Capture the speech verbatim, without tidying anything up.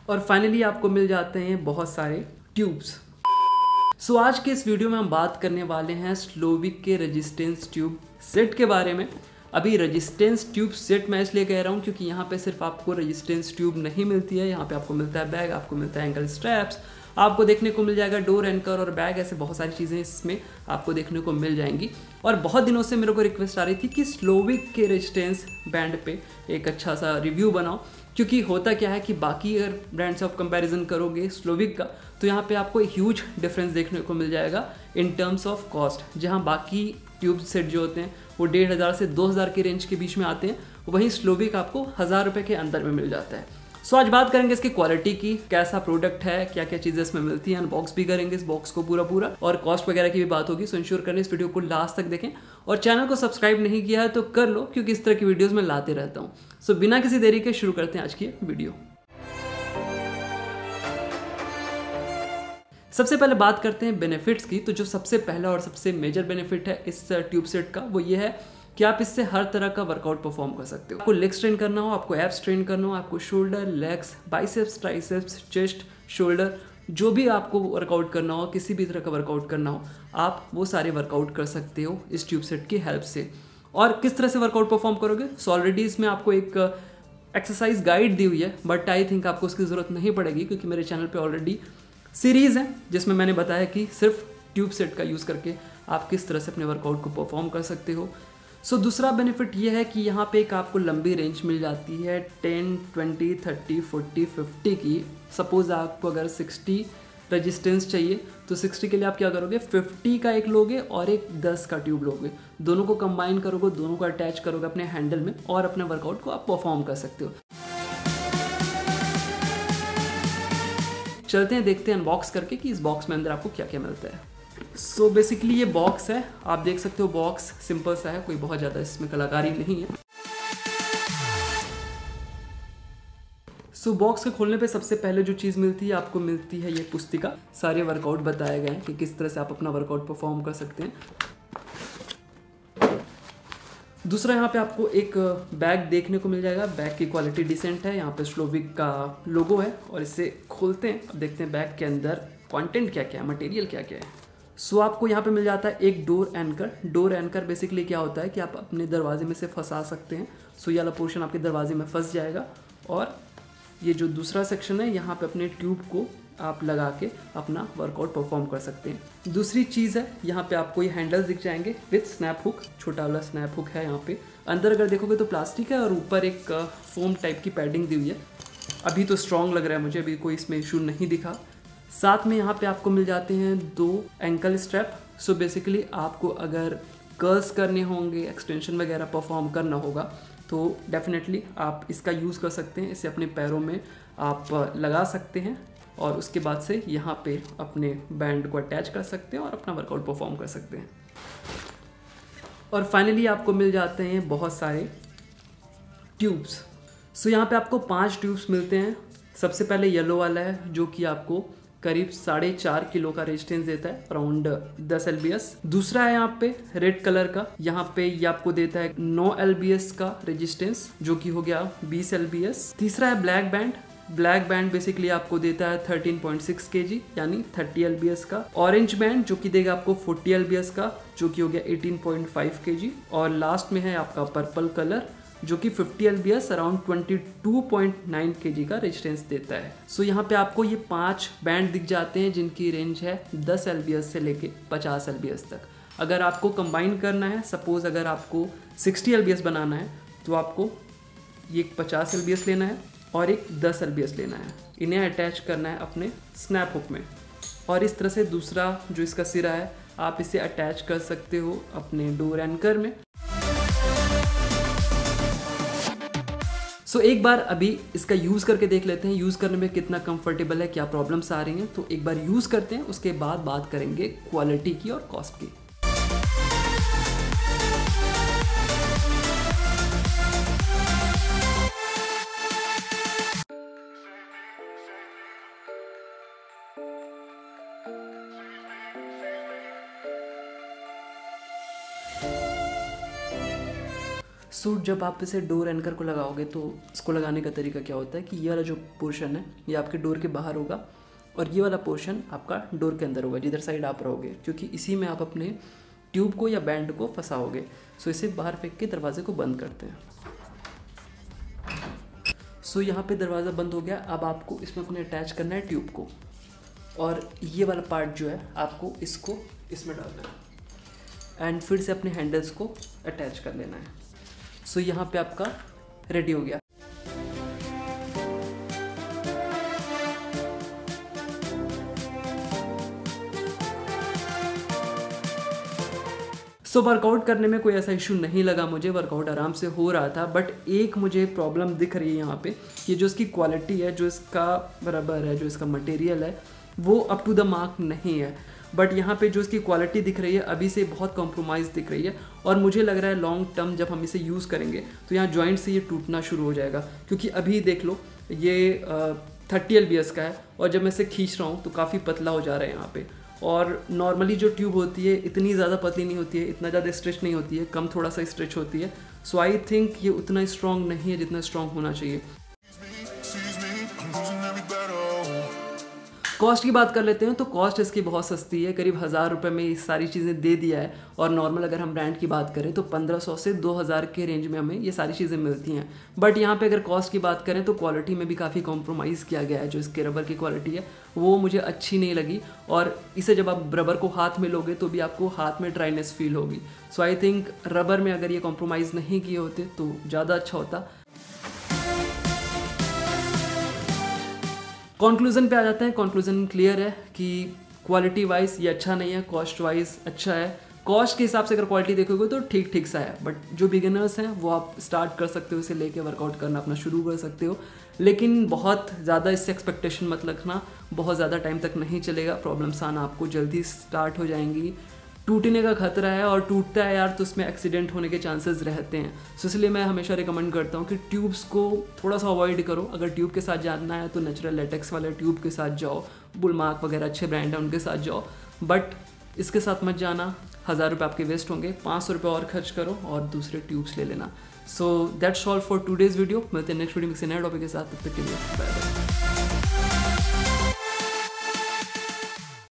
और फाइनली आपको मिल जाते हैं बहुत सारे ट्यूब्स। सो so, आज के इस वीडियो में हम बात करने वाले हैं स्लोविक के रेजिस्टेंस ट्यूब सेट के बारे में। अभी रेजिस्टेंस ट्यूब सेट मैं इसलिए कह रहा हूँ क्योंकि यहाँ पे सिर्फ आपको रेजिस्टेंस ट्यूब नहीं मिलती है, यहाँ पे आपको मिलता है बैग, आपको मिलता है एंकल स्ट्रैप्स, आपको देखने को मिल जाएगा डोर एंकर और बैग, ऐसे बहुत सारी चीज़ें इसमें आपको देखने को मिल जाएंगी। और बहुत दिनों से मेरे को रिक्वेस्ट आ रही थी कि स्लोविक के रेजिस्टेंस बैंड पे एक अच्छा सा रिव्यू बनाओ, क्योंकि होता क्या है कि बाकी अगर ब्रांड से आप कंपैरिजन करोगे स्लोविक का तो यहाँ पे आपको एक ह्यूज डिफरेंस देखने को मिल जाएगा इन टर्म्स ऑफ कॉस्ट। जहाँ बाकी ट्यूब सेट जो होते हैं वो डेढ़ हज़ार से दो हज़ार के रेंज के बीच में आते हैं, वहीं स्लोविक आपको हज़ार रुपये के अंदर में मिल जाता है। सो आज बात करेंगे इसकी क्वालिटी की, कैसा प्रोडक्ट है, क्या क्या चीज़ें इसमें मिलती हैं, अनबॉक्स भी करेंगे इस बॉक्स को पूरा पूरा, और कॉस्ट वगैरह की भी बात होगी। सो इंश्योर करें इस वीडियो को लास्ट तक देखें, और चैनल को सब्सक्राइब नहीं किया है तो कर लो, क्योंकि इस तरह की वीडियोज़ मैं लाते रहता हूँ। सो बिना किसी देरी के शुरू करते हैं आज की वीडियो। सबसे पहले बात करते हैं बेनिफिट्स की। तो जो सबसे पहला और सबसे मेजर बेनिफिट है इस ट्यूब सेट का वो ये है कि आप इससे हर तरह का वर्कआउट परफॉर्म कर सकते हो। आपको लेग्स ट्रेन करना हो, आपको एब्स ट्रेन करना हो, आपको shoulder, legs, biceps, triceps, chest, shoulder, जो भी आपको वर्कआउट करना हो, किसी भी तरह का वर्कआउट करना हो, आप वो सारे वर्कआउट कर सकते हो इस ट्यूब सेट की हेल्प से। और किस तरह से वर्कआउट परफॉर्म करोगे, सो ऑलरेडी इसमें आपको एक एक्सरसाइज गाइड दी हुई है, बट आई थिंक आपको उसकी ज़रूरत नहीं पड़ेगी, क्योंकि मेरे चैनल पर ऑलरेडी सीरीज़ है जिसमें मैंने बताया कि सिर्फ ट्यूब सेट का यूज़ करके आप किस तरह से अपने वर्कआउट को परफॉर्म कर सकते हो। सो so, दूसरा बेनिफिट ये है कि यहाँ पे एक आपको लंबी रेंज मिल जाती है ten, twenty, thirty, forty, fifty की। सपोज़ आपको अगर सिक्सटी रेजिस्टेंस चाहिए तो सिक्सटी के लिए आप क्या करोगे, फिफ्टी का एक लोगे और एक दस का ट्यूब लोगे, दोनों को कंबाइन करोगे, दोनों को अटैच करोगे अपने हैंडल में और अपने वर्कआउट को आप परफॉर्म कर सकते हो। चलते हैं, देखते हैं अनबॉक्स करके कि इस बॉक्स में अंदर आपको क्या क्या मिलता है। सो so बेसिकली ये बॉक्स है, आप देख सकते हो बॉक्स सिंपल सा है, कोई बहुत ज़्यादा इसमें कलाकारी नहीं है। सो so बॉक्स के खोलने पे सबसे पहले जो चीज़ मिलती है आपको मिलती है ये पुस्तिका। सारे वर्कआउट बताए गए हैं कि किस तरह से आप अपना वर्कआउट परफॉर्म कर सकते हैं। दूसरा यहाँ पे आपको एक बैग देखने को मिल जाएगा। बैग की क्वालिटी डिसेंट है, यहाँ पे स्लोविक का लोगो है, और इसे खोलते हैं, अब देखते हैं बैग के अंदर कंटेंट क्या क्या है, मटेरियल क्या क्या है। सो so, आपको यहाँ पे मिल जाता है एक door anchor. Door anchor basically क्या होता है कि आप अपने दरवाजे में से फंसा सकते हैं। सो so, ये वाला पोर्शन आपके दरवाजे में फंस जाएगा, और ये जो दूसरा सेक्शन है यहाँ पे अपने ट्यूब को आप लगा के अपना वर्कआउट परफॉर्म कर सकते हैं। दूसरी चीज़ है यहाँ पे आपको ये हैंडल्स दिख जाएंगे विथ स्नैप हुक, छोटा वाला स्नैप हुक है यहाँ पे। अंदर अगर देखोगे तो प्लास्टिक है और ऊपर एक फोम टाइप की पैडिंग दी हुई है। अभी तो स्ट्रॉन्ग लग रहा है मुझे, अभी कोई इसमें इशू नहीं दिखा। साथ में यहाँ पे आपको मिल जाते हैं दो एंकल स्ट्रैप। सो बेसिकली आपको अगर कर्ल्स करने होंगे, एक्सटेंशन वगैरह परफॉर्म करना होगा तो डेफिनेटली आप इसका यूज़ कर सकते हैं। इसे अपने पैरों में आप लगा सकते हैं और उसके बाद से यहाँ पे अपने बैंड को अटैच कर सकते हैं और अपना वर्कआउट परफॉर्म कर सकते हैं। और फाइनली आपको मिल जाते हैं बहुत सारे ट्यूब्स। सो यहाँ पे आपको पांच ट्यूब्स मिलते हैं। सबसे पहले येलो वाला है जो कि आपको करीब साढ़े चार किलो का रेजिस्टेंस देता है, अराउंड दस एल बी एस। दूसरा है यहाँ पे रेड कलर का, यहाँ पे ये आपको देता है नौ एल बी एस का रेजिस्टेंस, जो कि हो गया बीस एल बी एस। तीसरा है black band. Black band basically आपको देता है थर्टीन पॉइंट सिक्स केजी यानी थर्टी एल बी एस का। ऑरेंज बैंड जो कि देगा आपको फोर्टी एल बी एस का, जो कि हो गया एटीन पॉइंट फाइव केजी। और लास्ट में है आपका पर्पल कलर जो कि fifty L B S around twenty two point nine KG का रेजिस्टेंस देता है। सो so, यहाँ पे आपको ये पांच बैंड दिख जाते हैं जिनकी रेंज है दस एल बी एस से लेके पचास एल बी एस तक। अगर आपको कंबाइन करना है, सपोज अगर आपको सिक्सटी एल बी एस बनाना है तो आपको ये पचास एल बी एस लेना है और एक दस एल बी एस लेना है। इन्हें अटैच करना है अपने स्नैप हुक में, और इस तरह से दूसरा जो इसका सिरा है आप इसे अटैच कर सकते हो अपने डोर एंकर में। सो so, एक बार अभी इसका यूज़ करके देख लेते हैं यूज़ करने में कितना कंफर्टेबल है, क्या प्रॉब्लम्स आ रही हैं। तो एक बार यूज़ करते हैं, उसके बाद बात करेंगे क्वालिटी की और कॉस्ट की। सो so, जब आप इसे डोर एंकर को लगाओगे तो इसको लगाने का तरीका क्या होता है कि ये वाला जो पोर्शन है ये आपके डोर के बाहर होगा और ये वाला पोर्शन आपका डोर के अंदर होगा जिधर साइड आप रहोगे, क्योंकि इसी में आप अपने ट्यूब को या बैंड को फंसाओगे। सो इसे बाहर फेंक के दरवाजे को बंद करते हैं। सो यहाँ पे दरवाज़ा बंद हो गया। अब आपको इसमें अपने अटैच करना है ट्यूब को, और ये वाला पार्ट जो है आपको इसको इसमें डालना है एंड फिर से अपने हैंडल्स को अटैच कर लेना है। सो so, यहाँ पे आपका रेडी हो गया। सो so, वर्कआउट करने में कोई ऐसा इशू नहीं लगा मुझे, वर्कआउट आराम से हो रहा था। बट एक मुझे प्रॉब्लम दिख रही है यहाँ पे, ये जो इसकी क्वालिटी है, जो इसका रबर है, जो इसका मटेरियल है, वो अप टू द मार्क नहीं है। बट यहाँ पे जो इसकी क्वालिटी दिख रही है अभी से बहुत कॉम्प्रोमाइज़ दिख रही है, और मुझे लग रहा है लॉन्ग टर्म जब हम इसे यूज़ करेंगे तो यहाँ जॉइंट से ये टूटना शुरू हो जाएगा। क्योंकि अभी देख लो ये थर्टी एल बी एस का है और जब मैं इसे खींच रहा हूँ तो काफ़ी पतला हो जा रहा है यहाँ पे। और नॉर्मली जो ट्यूब होती है इतनी ज़्यादा पतली नहीं होती है, इतना ज़्यादा स्ट्रेच नहीं होती है, कम थोड़ा सा स्ट्रेच होती है। सो आई थिंक ये उतना स्ट्रॉन्ग नहीं है जितना स्ट्रॉन्ग होना चाहिए। कॉस्ट की बात कर लेते हैं तो कॉस्ट इसकी बहुत सस्ती है, करीब हज़ार रुपये में ये सारी चीज़ें दे दिया है। और नॉर्मल अगर हम ब्रांड की बात करें तो पंद्रह सौ से दो हज़ार के रेंज में हमें ये सारी चीज़ें मिलती हैं। बट यहाँ पे अगर कॉस्ट की बात करें तो क्वालिटी में भी काफ़ी कॉम्प्रोमाइज़ किया गया है। जो इसके रबर की क्वालिटी है वो मुझे अच्छी नहीं लगी, और इसे जब आप रबर को हाथ में लोगे तो भी आपको हाथ में ड्राइनेस फील होगी। सो आई थिंक रबर में अगर ये कॉम्प्रोमाइज़ नहीं किए होते तो ज़्यादा अच्छा होता। कंक्लूजन पे आ जाते हैं। कंक्लूजन क्लियर है कि क्वालिटी वाइज ये अच्छा नहीं है, कॉस्ट वाइज अच्छा है। कॉस्ट के हिसाब से अगर क्वालिटी देखोगे तो ठीक ठीक सा है, बट जो बिगिनर्स हैं वो आप स्टार्ट कर सकते हो, इसे लेके वर्कआउट करना अपना शुरू कर सकते हो। लेकिन बहुत ज़्यादा इससे एक्सपेक्टेशन मत रखना, बहुत ज़्यादा टाइम तक नहीं चलेगा, प्रॉब्लम्स आना आपको जल्दी स्टार्ट हो जाएंगी, टूटने का खतरा है, और टूटता है यार तो उसमें एक्सीडेंट होने के चांसेस रहते हैं। सो इसलिए मैं हमेशा रिकमेंड करता हूँ कि ट्यूब्स को थोड़ा सा अवॉइड करो। अगर ट्यूब के साथ जाना है तो नेचुरल लेटेक्स वाले ट्यूब के साथ जाओ, बुलमार्क वगैरह अच्छे ब्रांड है उनके साथ जाओ, बट इसके साथ मत जाना। हज़ार रुपये आपके वेस्ट होंगे, पाँच सौ रुपये और खर्च करो और दूसरे ट्यूब्स ले लेना। So that's all for today's video. मिलते हैं नेक्स्ट वीडियो में किसी नए टॉपिक के साथ। Bye bye.